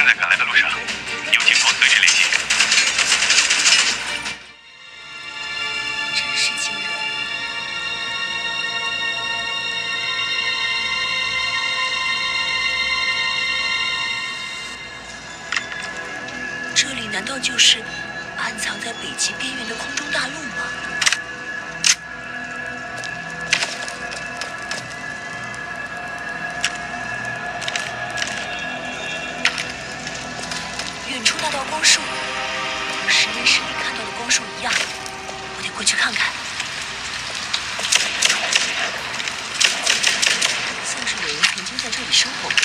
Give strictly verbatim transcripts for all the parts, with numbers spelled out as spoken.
在赶来的路上，有情况随时联系。 真是惊人！这里难道就是暗藏在北极边缘的空中大陆吗？ 远处那道光束，和实验室里看到的光束一样，我得过去看看。像是有人曾经在这里生活过。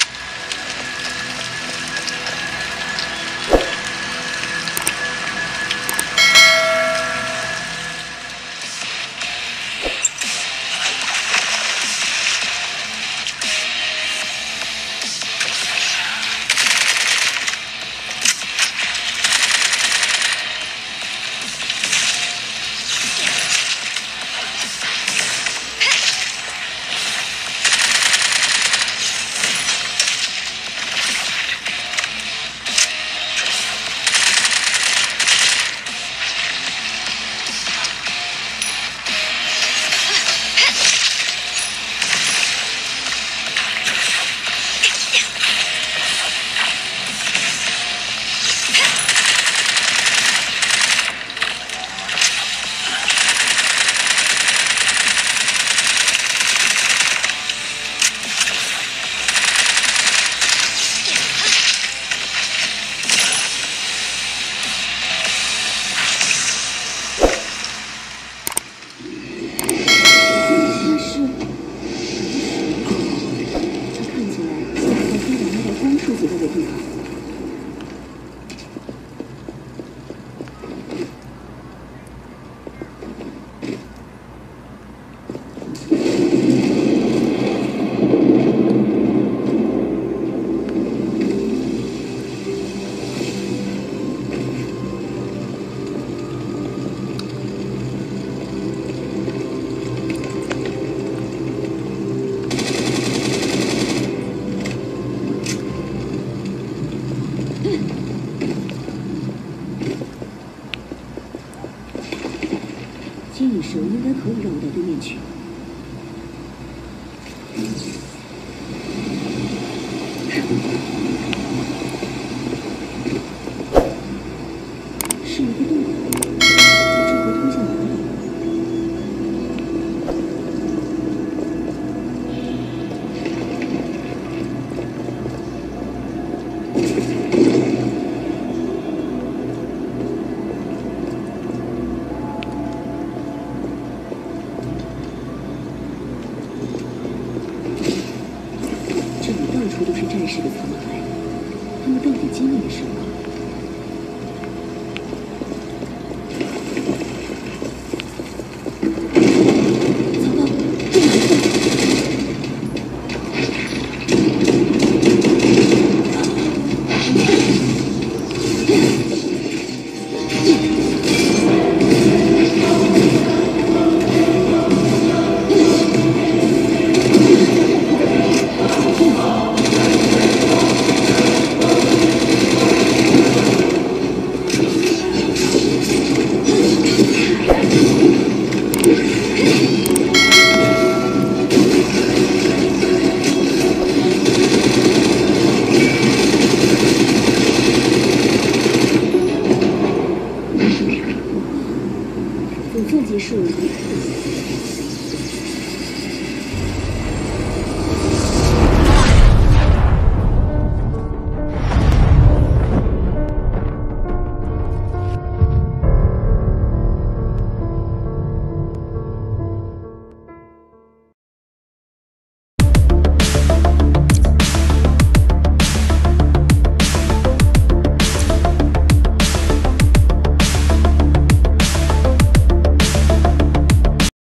金羽蛇应该可以让我到对面去。是一个洞口，这回通向哪里？ 这里到处都是战士的残骸，他们到底经历了什么？